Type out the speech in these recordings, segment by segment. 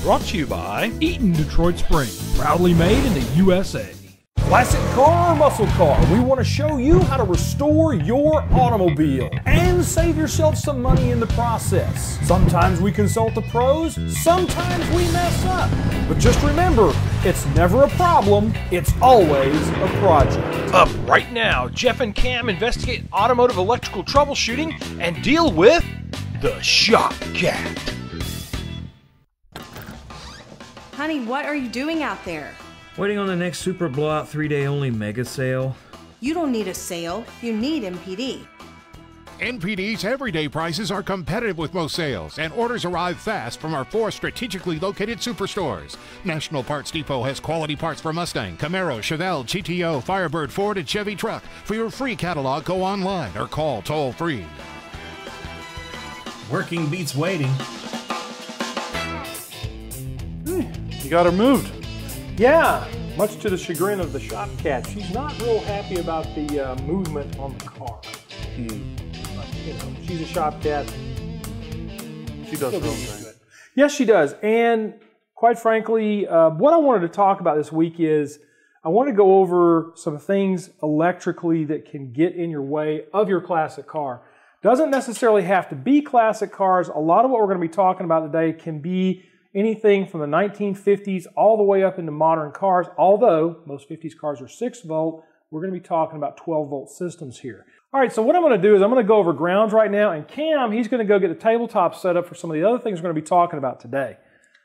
Brought to you by Eaton Detroit Spring, proudly made in the USA. Classic car or muscle car, we want to show you how to restore your automobile and save yourself some money in the process. Sometimes we consult the pros, sometimes we mess up. But just remember, it's never a problem, it's always a project. Up right now, Jeff and Cam investigate automotive electrical troubleshooting and deal with the Shop Cat. Honey, what are you doing out there? Waiting on the next Super Blowout 3-day only mega sale. You don't need a sale, you need MPD. NPD's everyday prices are competitive with most sales, and orders arrive fast from our 4 strategically located superstores. National Parts Depot has quality parts for Mustang, Camaro, Chevelle, GTO, Firebird, Ford, and Chevy truck. For your free catalog, go online or call toll-free. Working beats waiting. You got her moved. Yeah, much to the chagrin of the Shop Cat. She's not real happy about the movement on the car. But, you know, she's a Shop Cat. She does her own thing. Yes, she does. And quite frankly, what I wanted to talk about this week is I want to go over some things electrically that can get in your way of your classic car. Doesn't necessarily have to be classic cars. A lot of what we're going to be talking about today can be anything from the 1950s all the way up into modern cars, although most 50s cars are 6 volt, we're going to be talking about 12 volt systems here. All right, so what I'm going to do is I'm going to go over grounds right now, and Cam, he's going to go get the tabletop set up for some of the other things we're going to be talking about today.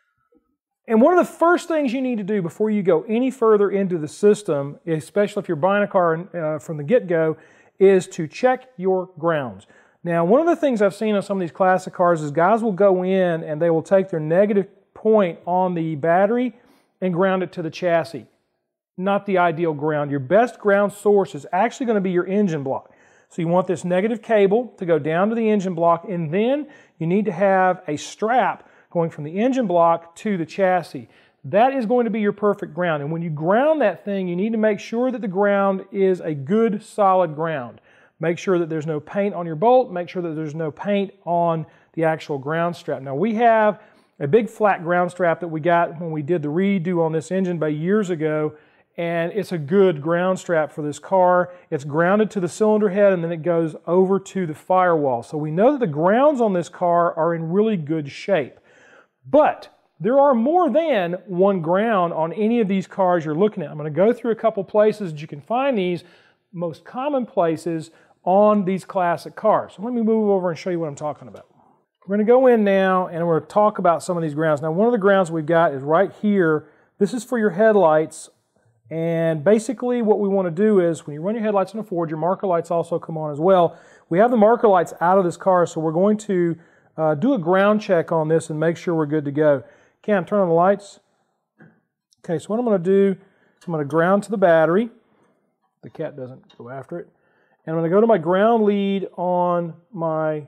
And one of the first things you need to do before you go any further into the system, especially if you're buying a car from the get-go, is to check your grounds. Now, one of the things I've seen on some of these classic cars is guys will go in and they will take their negative point on the battery and ground it to the chassis. Not the ideal ground. Your best ground source is actually going to be your engine block. So you want this negative cable to go down to the engine block, and then you need to have a strap going from the engine block to the chassis. That is going to be your perfect ground. And when you ground that thing, you need to make sure that the ground is a good, solid ground. Make sure that there's no paint on your bolt. Make sure that there's no paint on the actual ground strap. Now we have a big flat ground strap that we got when we did the redo on this engine bay years ago, and it's a good ground strap for this car. It's grounded to the cylinder head and then it goes over to the firewall. So we know that the grounds on this car are in really good shape. But there are more than one ground on any of these cars you're looking at. I'm going to go through a couple places that you can find these most common places on these classic cars. So let me move over and show you what I'm talking about. We're going to go in now and we're going to talk about some of these grounds. Now, one of the grounds we've got is right here. This is for your headlights. And basically what we want to do is when you run your headlights on a Ford, your marker lights also come on as well. We have the marker lights out of this car, so we're going to do a ground check on this and make sure we're good to go. Cam, turn on the lights. Okay, so what I'm going to do is I'm going to ground to the battery. The cat doesn't go after it. And I'm going to go to my ground lead on my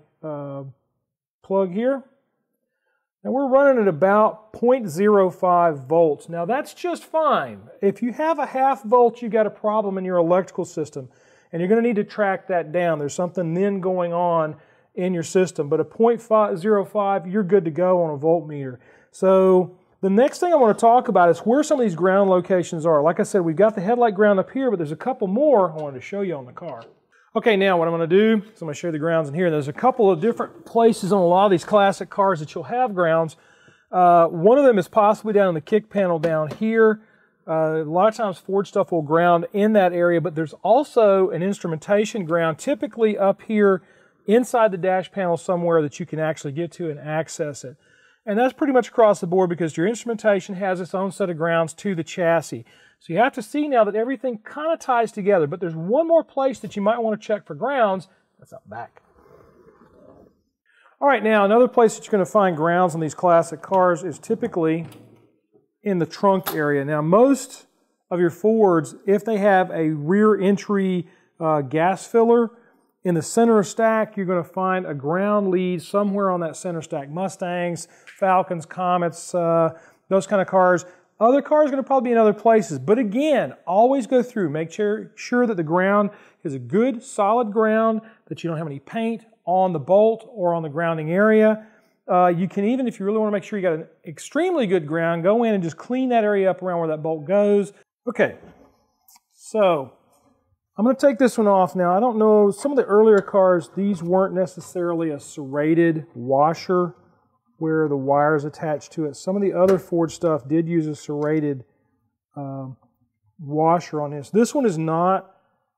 plug here. Now we're running at about 0.05 volts. Now that's just fine. If you have a half volt, you got a problem in your electrical system, and you're going to need to track that down. There's something then going on in your system, but at 0.05, you're good to go on a voltmeter. So the next thing I want to talk about is where some of these ground locations are. Like I said, we've got the headlight ground up here, but there's a couple more I wanted to show you on the car. Okay, now what I'm going to do is I'm going to show you the grounds in here. There's a couple of different places on a lot of these classic cars that you'll have grounds. One of them is possibly down in the kick panel down here. A lot of times Ford stuff will ground in that area, but there's also an instrumentation ground typically up here inside the dash panel somewhere that you can actually get to and access it. And that's pretty much across the board because your instrumentation has its own set of grounds to the chassis. So you have to see now that everything kind of ties together, but there's one more place that you might want to check for grounds. That's out back. All right, now another place that you're going to find grounds on these classic cars is typically in the trunk area. Now most of your Fords, if they have a rear entry gas filler, in the center stack, you're going to find a ground lead somewhere on that center stack. Mustangs, Falcons, Comets, those kind of cars. Other cars are going to probably be in other places. But again, always go through. Make sure that the ground is a good, solid ground, that you don't have any paint on the bolt or on the grounding area. You can even, if you really want to make sure you got an extremely good ground, go in and just clean that area up around where that bolt goes. Okay, so I'm going to take this one off now. I don't know, some of the earlier cars, these weren't necessarily a serrated washer where the wire is attached to it. Some of the other Ford stuff did use a serrated washer on this. This one is not,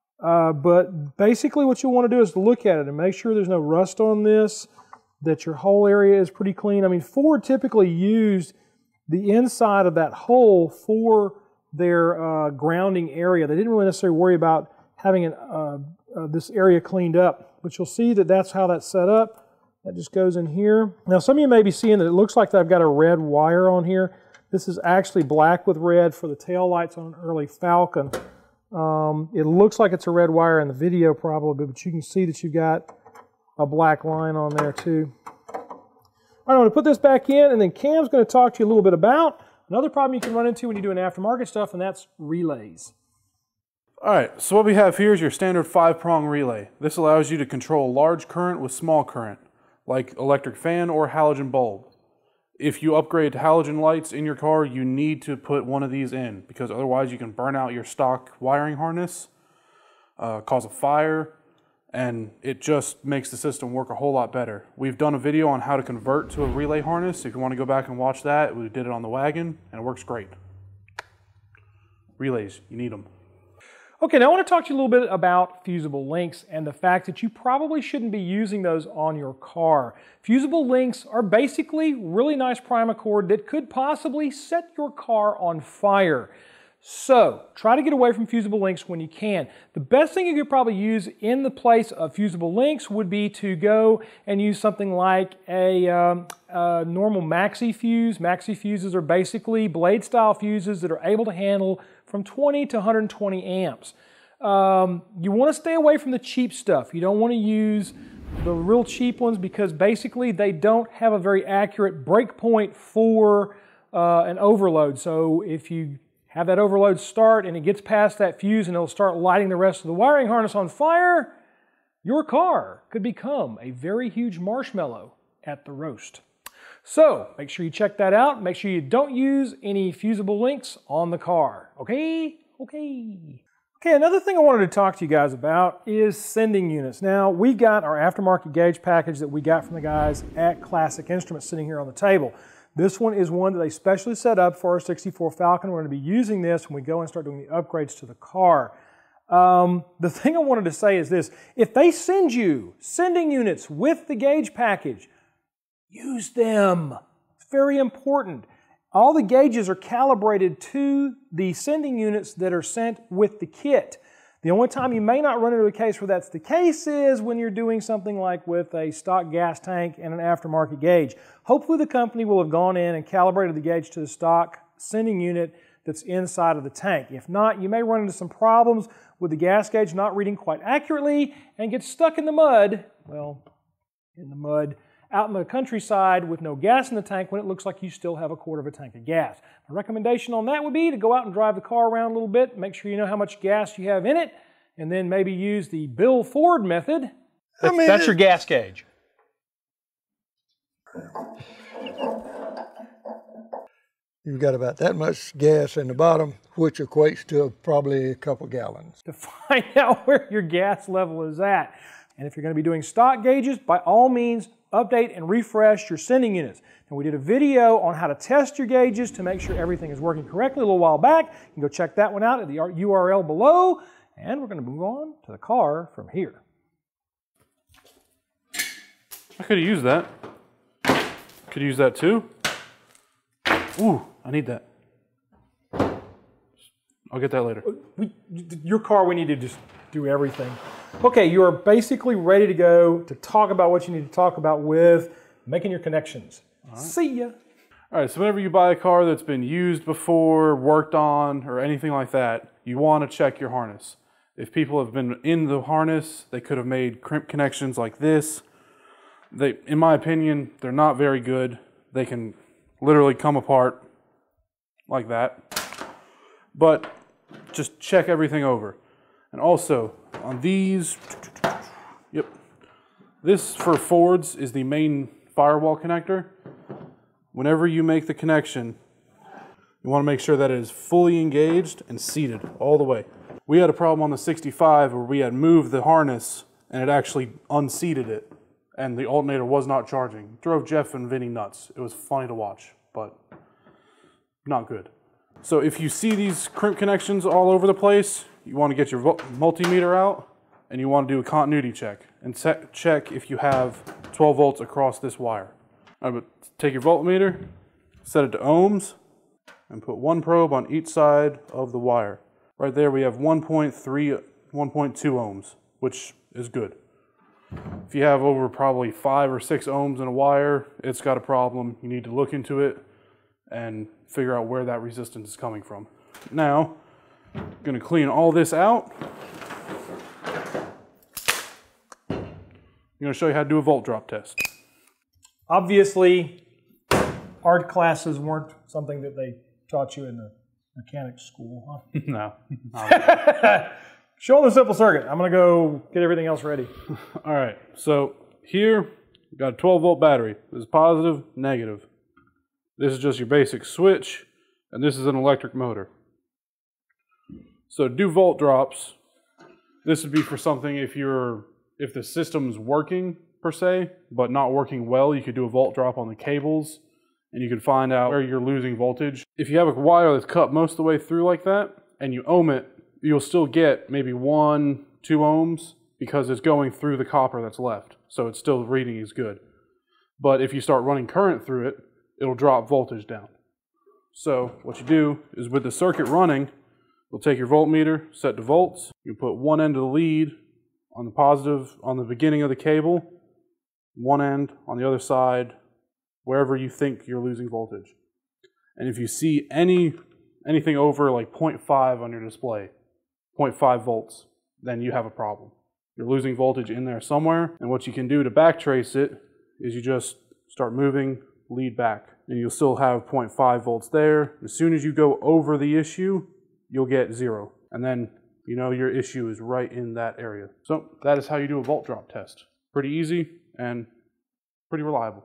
but basically what you'll want to do is to look at it and make sure there's no rust on this, that your whole area is pretty clean. I mean, Ford typically used the inside of that hole for their grounding area. They didn't really necessarily worry about having this area cleaned up, but you'll see that that's how that's set up. That just goes in here. Now, some of you may be seeing that it looks like I've got a red wire on here. This is actually black with red for the tail lights on an early Falcon. It looks like it's a red wire in the video probably, but you can see that you've got a black line on there too. All right, I'm going to put this back in, and then Cam's going to talk to you a little bit about another problem you can run into when you're doing aftermarket stuff, and that's relays. All right, so what we have here is your standard 5-prong relay. This allows you to control large current with small current, like electric fan or halogen bulb. If you upgrade to halogen lights in your car, you need to put one of these in, because otherwise you can burn out your stock wiring harness, cause a fire, and it just makes the system work a whole lot better. We've done a video on how to convert to a relay harness. If you want to go back and watch that, we did it on the wagon, and it works great. Relays, you need them. Okay, now I want to talk to you a little bit about fusible links and the fact that you probably shouldn't be using those on your car. Fusible links are basically really nice primer cord that could possibly set your car on fire. So, try to get away from fusible links when you can. The best thing you could probably use in the place of fusible links would be to go and use something like a normal maxi fuse. Maxi fuses are basically blade style fuses that are able to handle from 20 to 120 amps. You want to stay away from the cheap stuff. You don't want to use the real cheap ones because basically they don't have a very accurate breakpoint for an overload. So if you have that overload start and it gets past that fuse and it'll start lighting the rest of the wiring harness on fire, your car could become a very huge marshmallow at the roast. So make sure you check that out. Make sure you don't use any fusible links on the car. Okay? Okay. Okay, another thing I wanted to talk to you guys about is sending units. Now, we've got our aftermarket gauge package that we got from the guys at Classic Instruments sitting here on the table. This one is one that they specially set up for our 64 Falcon. We're going to be using this when we go and start doing the upgrades to the car. The thing I wanted to say is this. If they send you sending units with the gauge package, use them. It's very important. All the gauges are calibrated to the sending units that are sent with the kit. The only time you may not run into a case where that's the case is when you're doing something like with a stock gas tank and an aftermarket gauge. Hopefully the company will have gone in and calibrated the gauge to the stock sending unit that's inside of the tank. If not, you may run into some problems with the gas gauge not reading quite accurately and get stuck in the mud, well, in the mud, out in the countryside with no gas in the tank when it looks like you still have a quarter of a tank of gas. My recommendation on that would be to go out and drive the car around a little bit, make sure you know how much gas you have in it, and then maybe use the Bill Ford method. That's your gas gauge. You've got about that much gas in the bottom, which equates to probably a couple gallons. To find out where your gas level is at. And if you're going to be doing stock gauges, by all means, update and refresh your sending units. And we did a video on how to test your gauges to make sure everything is working correctly a little while back. You can go check that one out at the URL below. And we're going to move on to the car from here. I could have used that. Could use that too. Ooh, I need that. I'll get that later. Your car, we need to just do everything. Okay, you are basically ready to go to talk about what you need to talk about with making your connections. Right. See ya. All right, so whenever you buy a car that's been used before, worked on, or anything like that, you want to check your harness. If people have been in the harness, they could have made crimp connections like this. They, in my opinion, they're not very good. They can literally come apart like that. But just check everything over. And also, on these, yep, this for Fords is the main firewall connector, whenever you make the connection, you want to make sure that it is fully engaged and seated all the way. We had a problem on the 65 where we had moved the harness and it actually unseated it, and the alternator was not charging. It drove Jeff and Vinny nuts. It was funny to watch, but not good. So if you see these crimp connections all over the place, you want to get your multimeter out and you want to do a continuity check and check if you have 12 volts across this wire. All right, but take your voltmeter, set it to ohms, and put one probe on each side of the wire. Right there we have 1.3, 1.2 ohms, which is good. If you have over probably 5 or 6 ohms in a wire, it's got a problem. You need to look into it and figure out where that resistance is coming from. Now, I'm going to clean all this out. I'm going to show you how to do a volt drop test. Obviously, art classes weren't something that they taught you in the mechanics school, huh? No. Show them the simple circuit. I'm going to go get everything else ready. All right, so here we've got a 12 volt battery. This is positive, negative. This is just your basic switch, and this is an electric motor. So to do volt drops, this would be for something if the system's working per se, but not working well, you could do a volt drop on the cables, and you could find out where you're losing voltage. If you have a wire that's cut most of the way through like that, and you ohm it, you'll still get maybe 1-2 ohms because it's going through the copper that's left. So it's still reading is good. But if you start running current through it, it'll drop voltage down. So what you do is with the circuit running, you'll take your voltmeter, set to volts, you put one end of the lead on the positive, on the beginning of the cable, one end on the other side, wherever you think you're losing voltage. And if you see anything over like 0.5 on your display, 0.5 volts, then you have a problem. You're losing voltage in there somewhere, and what you can do to backtrace it is you just start moving lead back, and you'll still have 0.5 volts there. As soon as you go over the issue, you'll get 0, and then you know your issue is right in that area. So that is how you do a volt drop test. Pretty easy and pretty reliable.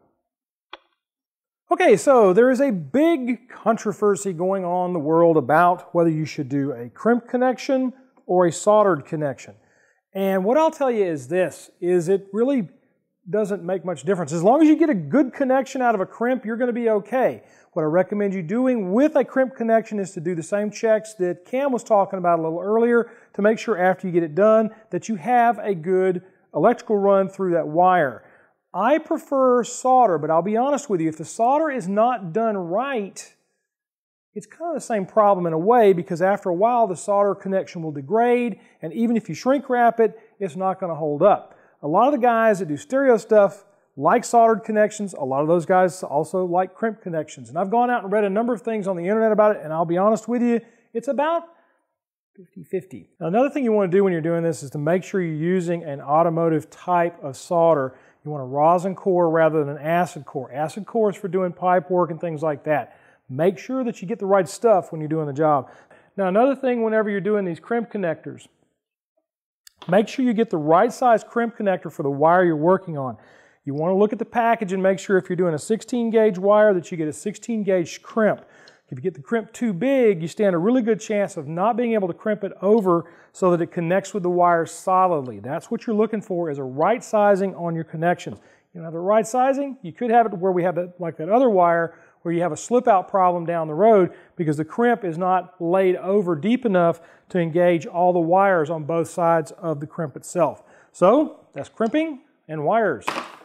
Okay, so there is a big controversy going on in the world about whether you should do a crimp connection or a soldered connection. And what I'll tell you is this, is it really doesn't make much difference. As long as you get a good connection out of a crimp, you're going to be okay. What I recommend you doing with a crimp connection is to do the same checks that Cam was talking about a little earlier to make sure after you get it done that you have a good electrical run through that wire. I prefer solder, but I'll be honest with you, if the solder is not done right, it's kind of the same problem in a way, because after a while the solder connection will degrade, and even if you shrink wrap it, it's not going to hold up. A lot of the guys that do stereo stuff like soldered connections. A lot of those guys also like crimp connections. And I've gone out and read a number of things on the internet about it, and I'll be honest with you, it's about 50-50. Now, another thing you want to do when you're doing this is to make sure you're using an automotive type of solder. You want a rosin core rather than an acid core. Acid core is for doing pipe work and things like that. Make sure that you get the right stuff when you're doing the job. Now, another thing whenever you're doing these crimp connectors, make sure you get the right size crimp connector for the wire you're working on. You want to look at the package and make sure if you're doing a 16 gauge wire that you get a 16 gauge crimp. If you get the crimp too big, you stand a really good chance of not being able to crimp it over so that it connects with the wire solidly. That's what you're looking for, is a right sizing on your connections. You don't have the right sizing, you could have it where we have that, like that other wire, where you have a slip out problem down the road because the crimp is not laid over deep enough to engage all the wires on both sides of the crimp itself. So that's crimping and wires.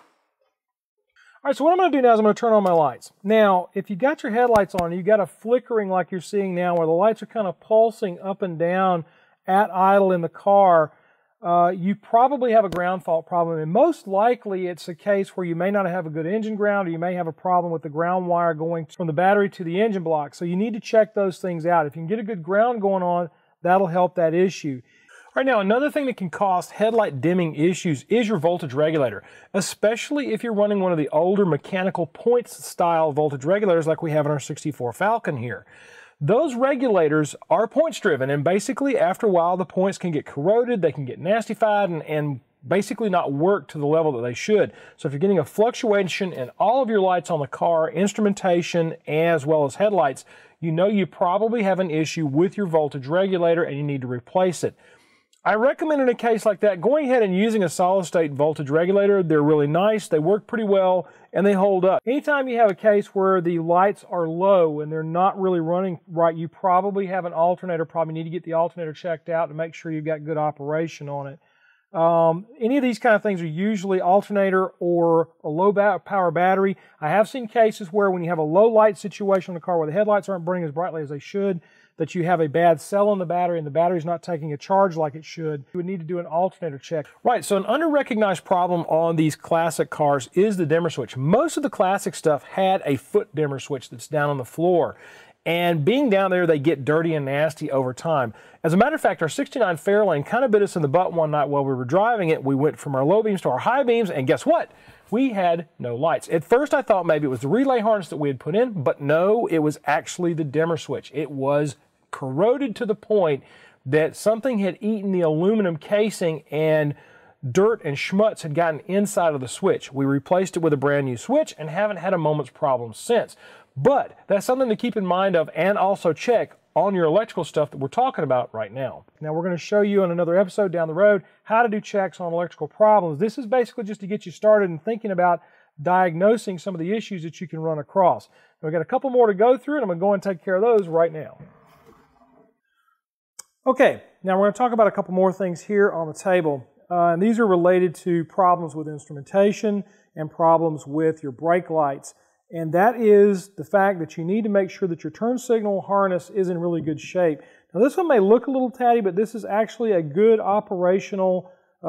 All right, so what I'm going to do now is I'm going to turn on my lights. Now, if you got your headlights on, you got a flickering like you're seeing now where the lights are kind of pulsing up and down at idle in the car, you probably have a ground fault problem. And most likely it's a case where you may not have a good engine ground, or you may have a problem with the ground wire going from the battery to the engine block. So you need to check those things out. If you can get a good ground going on, that'll help that issue. Right now, another thing that can cause headlight dimming issues is your voltage regulator, especially if you're running one of the older mechanical points style voltage regulators like we have in our 64 Falcon here. Those regulators are points driven, and basically after a while the points can get corroded, they can get nastified, and basically not work to the level that they should. So if you're getting a fluctuation in all of your lights on the car, instrumentation, as well as headlights, you know you probably have an issue with your voltage regulator and you need to replace it. I recommend in a case like that going ahead and using a solid state voltage regulator. They're really nice, they work pretty well, and they hold up. Anytime you have a case where the lights are low and they're not really running right, you probably have an alternator. Probably need to get the alternator checked out to make sure you've got good operation on it. Any of these kind of things are usually alternator or a low power battery. I have seen cases where when you have a low light situation on the car where the headlights aren't burning as brightly as they should, that you have a bad cell on the battery and the battery's not taking a charge like it should, you would need to do an alternator check. Right, so an under-recognized problem on these classic cars is the dimmer switch. Most of the classic stuff had a foot dimmer switch that's down on the floor. And being down there, they get dirty and nasty over time. As a matter of fact, our 69 Fairlane kind of bit us in the butt one night while we were driving it. We went from our low beams to our high beams, and guess what? We had no lights. At first, I thought maybe it was the relay harness that we had put in, but no, it was actually the dimmer switch. It was corroded to the point that something had eaten the aluminum casing and dirt and schmutz had gotten inside of the switch. We replaced it with a brand new switch and haven't had a moment's problem since. But that's something to keep in mind of and also check on your electrical stuff that we're talking about right now. Now we're going to show you on another episode down the road how to do checks on electrical problems. This is basically just to get you started in thinking about diagnosing some of the issues that you can run across. Now, we've got a couple more to go through and I'm going to go and take care of those right now. Okay, now we're going to talk about a couple more things here on the table. And these are related to problems with instrumentation and problems with your brake lights. And that is the fact that you need to make sure that your turn signal harness is in really good shape. Now this one may look a little tatty, but this is actually a good operational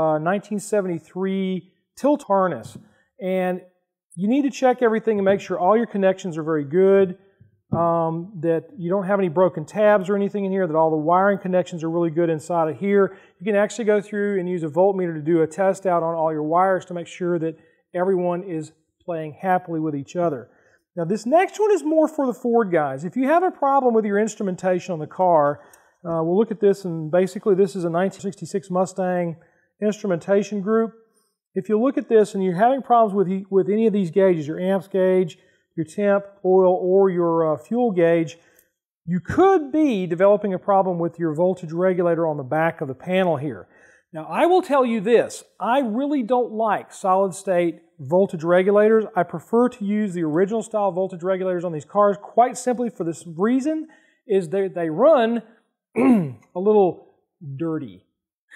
1973 tilt harness. And you need to check everything and make sure all your connections are very good, that you don't have any broken tabs or anything in here, that all the wiring connections are really good inside of here. You can actually go through and use a voltmeter to do a test out on all your wires to make sure that everyone is playing happily with each other. Now this next one is more for the Ford guys. If you have a problem with your instrumentation on the car, we'll look at this, and basically this is a 1966 Mustang instrumentation group. If you look at this and you're having problems with any of these gauges, your amps gauge, your temp, oil, or your fuel gauge, you could be developing a problem with your voltage regulator on the back of the panel here. Now, I will tell you this, I really don't like solid-state voltage regulators. I prefer to use the original style voltage regulators on these cars, quite simply for this reason, is they run a little dirty.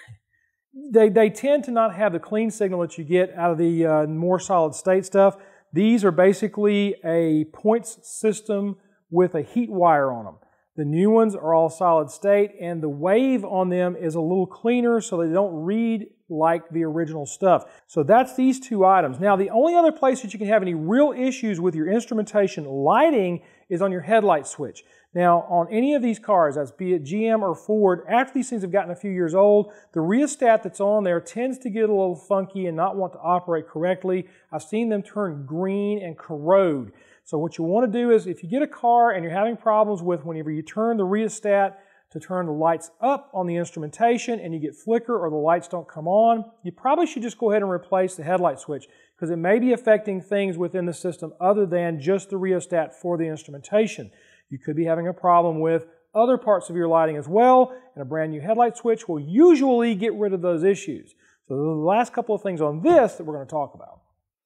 They tend to not have the clean signal that you get out of the more solid-state stuff. These are basically a points system with a heat wire on them. The new ones are all solid state, and the wave on them is a little cleaner so they don't read like the original stuff. So that's these two items. Now, the only other place that you can have any real issues with your instrumentation lighting is on your headlight switch. Now, on any of these cars, as be it GM or Ford, after these things have gotten a few years old, the rheostat that's on there tends to get a little funky and not want to operate correctly. I've seen them turn green and corrode. So what you want to do is, if you get a car and you're having problems with whenever you turn the rheostat to turn the lights up on the instrumentation and you get flicker or the lights don't come on, you probably should just go ahead and replace the headlight switch, because it may be affecting things within the system other than just the rheostat for the instrumentation. You could be having a problem with other parts of your lighting as well, and a brand new headlight switch will usually get rid of those issues. So those are the last couple of things on this that we're going to talk about.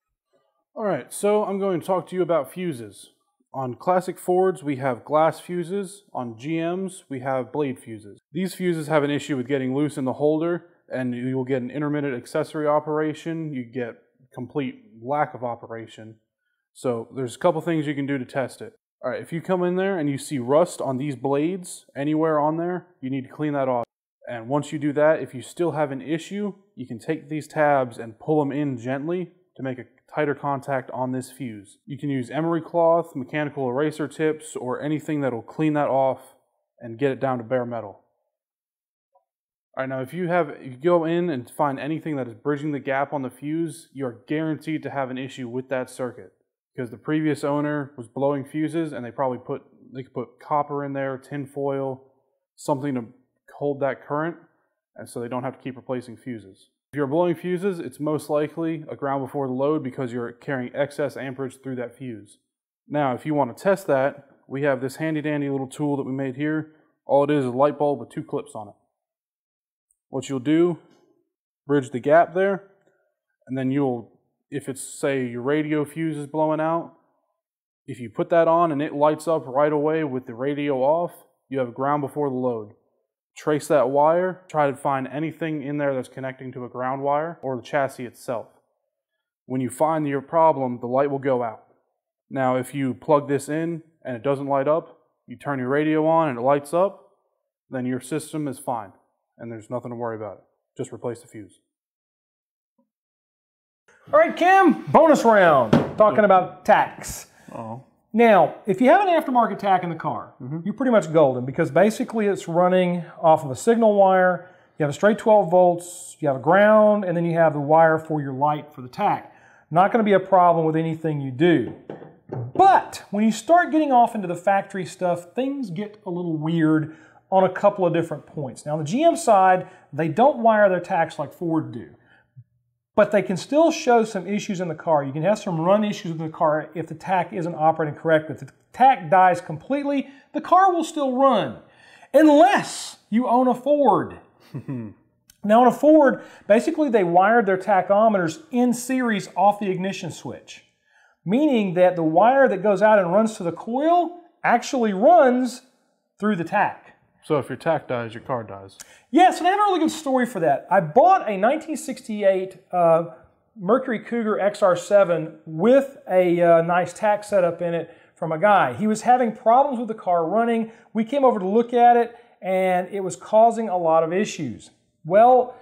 All right, so I'm going to talk to you about fuses. On classic Fords, we have glass fuses. On GMs, we have blade fuses. These fuses have an issue with getting loose in the holder, and you will get an intermittent accessory operation. You get complete lack of operation. So there's a couple things you can do to test it. All right, if you come in there and you see rust on these blades anywhere on there, you need to clean that off. And once you do that, if you still have an issue, you can take these tabs and pull them in gently to make a tighter contact on this fuse. You can use emery cloth, mechanical eraser tips, or anything that will clean that off and get it down to bare metal. All right, now if you go in and find anything that is bridging the gap on the fuse, you are guaranteed to have an issue with that circuit, because the previous owner was blowing fuses and they could put copper in there, tin foil, something to hold that current, and so they don't have to keep replacing fuses. If you're blowing fuses, it's most likely a ground before the load because you're carrying excess amperage through that fuse. Now, if you want to test that, we have this handy dandy little tool that we made here. All it is a light bulb with 2 clips on it. What you'll do, bridge the gap there, and then you'll, if it's, say, your radio fuse is blowing out, if you put that on and it lights up right away with the radio off, you have ground before the load. Trace that wire, try to find anything in there that's connecting to a ground wire or the chassis itself. When you find your problem, the light will go out. Now, if you plug this in and it doesn't light up, you turn your radio on and it lights up, then your system is fine and there's nothing to worry about it. Just replace the fuse. All right, Kim, bonus round, talking about tacks. Oh. Now, if you have an aftermarket tack in the car, you're pretty much golden because basically it's running off of a signal wire. You have a straight 12 volts, you have a ground, and then you have the wire for your light for the tack. Not going to be a problem with anything you do. But when you start getting off into the factory stuff, things get a little weird on a couple of different points. Now, on the GM side, they don't wire their tacks like Ford do. But they can still show some issues in the car. You can have some run issues with the car if the tack isn't operating correctly. If the tack dies completely, the car will still run, unless you own a Ford. Now on a Ford, basically they wired their tachometers in series off the ignition switch, meaning that the wire that goes out and runs to the coil actually runs through the tack. So if your tack dies, your car dies. Yes, and I have a really good story for that. I bought a 1968 Mercury Cougar XR7 with a nice tack setup in it from a guy. He was having problems with the car running. We came over to look at it, and it was causing a lot of issues. Well,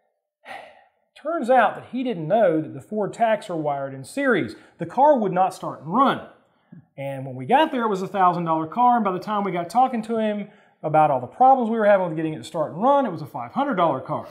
turns out that he didn't know that the Ford tacks are wired in series. The car would not start and run. And when we got there, it was a $1,000 car, and by the time we got talking to him about all the problems we were having with getting it to start and run, it was a $500 car.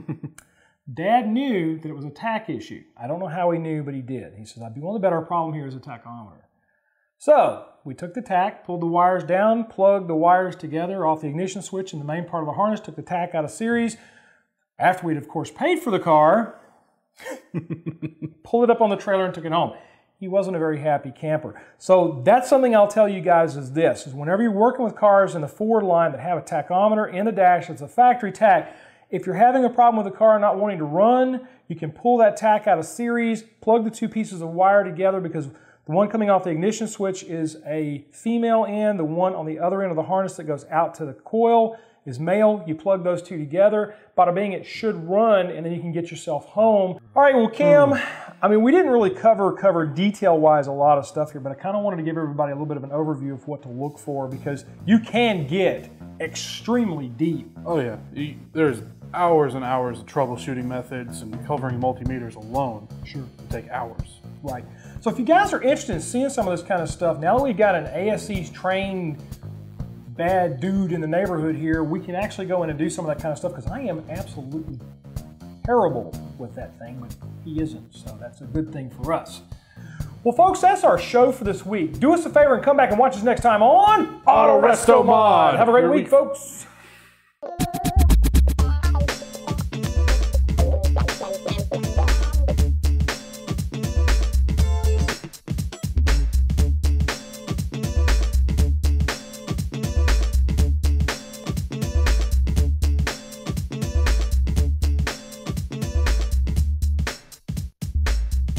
Dad knew that it was a tack issue. I don't know how he knew, but he did. He said, "I'd be willing to bet our problem here is a tachometer." So we took the tack, pulled the wires down, plugged the wires together off the ignition switch in the main part of the harness, took the tack out of series. After we'd, of course, paid for the car, pulled it up on the trailer and took it home. He wasn't a very happy camper. So that's something I'll tell you guys is this, is whenever you're working with cars in the Ford line that have a tachometer in the dash, it's a factory tack, if you're having a problem with the car not wanting to run, you can pull that tack out of series, plug the 2 pieces of wire together because the one coming off the ignition switch is a female end, the one on the other end of the harness that goes out to the coil is male. You plug those 2 together, bada bing, it should run, and then you can get yourself home. All right, well, Cam, I mean, we didn't really cover detail-wise a lot of stuff here, but I kind of wanted to give everybody a little bit of an overview of what to look for because you can get extremely deep. Oh yeah, there's hours and hours of troubleshooting methods and covering multimeters alone. Sure. Take hours. Right. So if you guys are interested in seeing some of this kind of stuff, now that we've got an ASE trained bad dude in the neighborhood here, we can actually go in and do some of that kind of stuff because I am absolutely terrible with that thing, but he isn't, so that's a good thing for us. Well, folks, that's our show for this week. Do us a favor and come back and watch us next time on Auto Resto Mod. Have a great week, folks.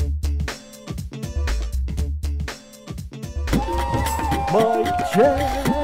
Mike Jack.